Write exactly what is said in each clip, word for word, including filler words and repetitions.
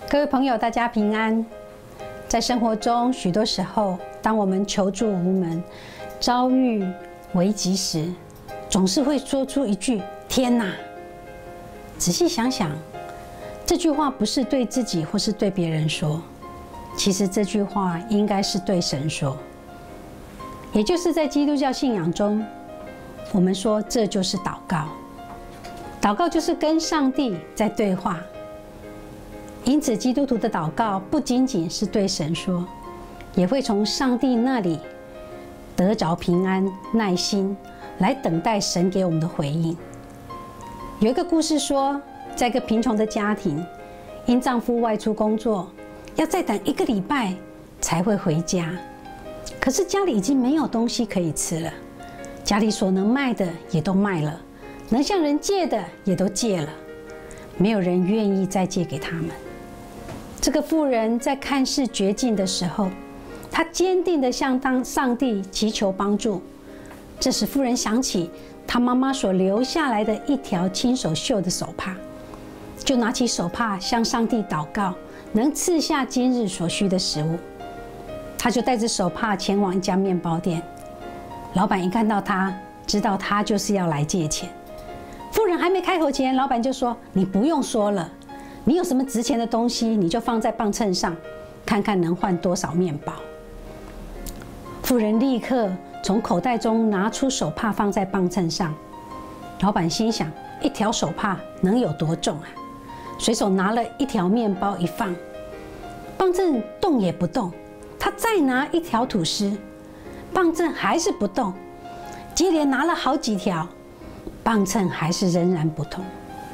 各位朋友，大家平安。在生活中，许多时候，当我们求助无门、遭遇危急时，总是会说出一句“天哪”。仔细想想，这句话不是对自己或是对别人说，其实这句话应该是对神说。也就是在基督教信仰中，我们说这就是祷告。祷告就是跟上帝在对话。因此，基督徒的祷告不仅仅是对神说，也会从上帝那里得着平安、耐心，来等待神给我们的回应。有一个故事说，在一个贫穷的家庭，因丈夫外出工作，要再等一个礼拜才会回家。可是家里已经没有东西可以吃了，家里所能卖的也都卖了，能向人借的也都借了，没有人愿意再借给他们。这个妇人在看似绝境的时候，她坚定地向当上帝祈求帮助。这时，妇人想起她妈妈所留下来的一条亲手绣的手帕，就拿起手帕向上帝祷告，能赐下今日所需的食物。她就带着手帕前往一家面包店。老板一看到她，知道她就是要来借钱。妇人还没开口前，老板就说：“你不用说了。你有什么值钱的东西，你就放在磅秤上，看看能换多少面包。”妇人立刻从口袋中拿出手帕放在磅秤上。老板心想：一条手帕能有多重啊？随手拿了一条面包一放，磅秤动也不动。他再拿一条吐司，磅秤还是不动。接连拿了好几条，磅秤还是仍然不动。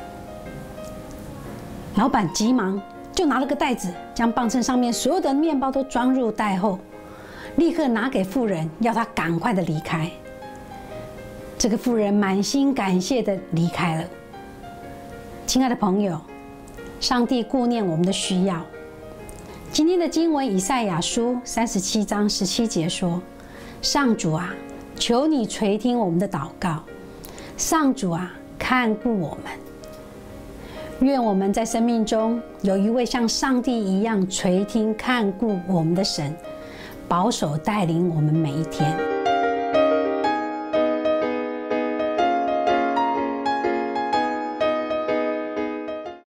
老板急忙就拿了个袋子，将磅秤上面所有的面包都装入袋后，立刻拿给妇人，要她赶快的离开。这个妇人满心感谢的离开了。亲爱的朋友，上帝顾念我们的需要。今天的经文以赛亚书三十七章十七节说：“上主啊，求你垂听我们的祷告。上主啊，看顾我们。”愿我们在生命中有一位像上帝一样垂听看顾我们的神，保守带领我们每一天。